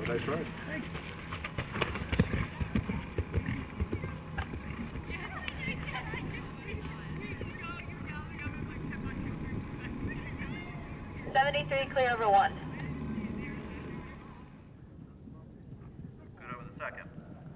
Nice ride. Thanks. Clear over 1. Good over the second.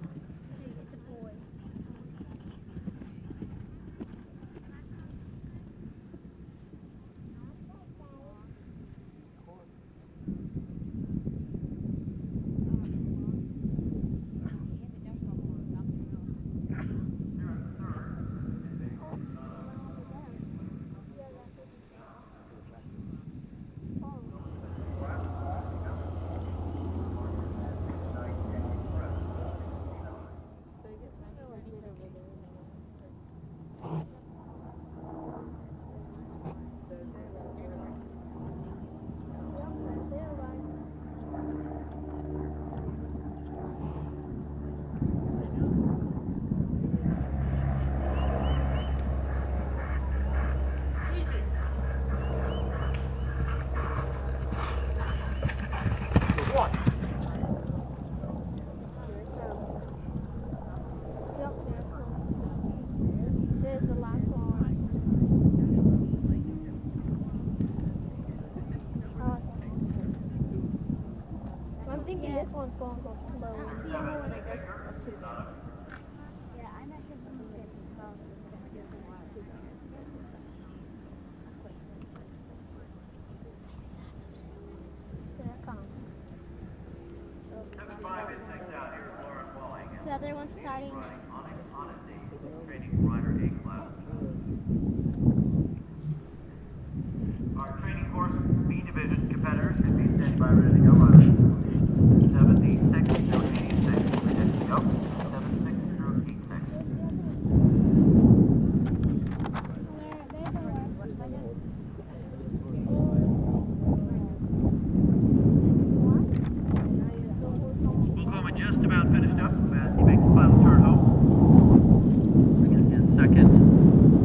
I'm thinking this one's going to go slow. Yeah, I'm not sure if I'm going to get The other one's starting. Training rider A class. Our training course B division competitors should be standing by ready to go on 76 through 86. Ready to go. 76 through 86. Oklahoma just about finished up as he makes the final turn home. Bringing in second.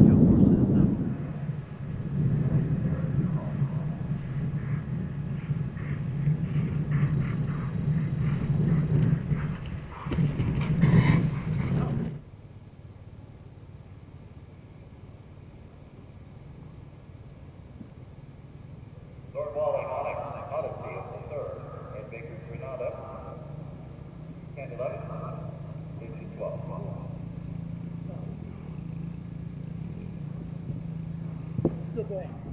Lord Walling, Odyssey is the third, and Baker Granada, and 11, Digit 12. Good ball.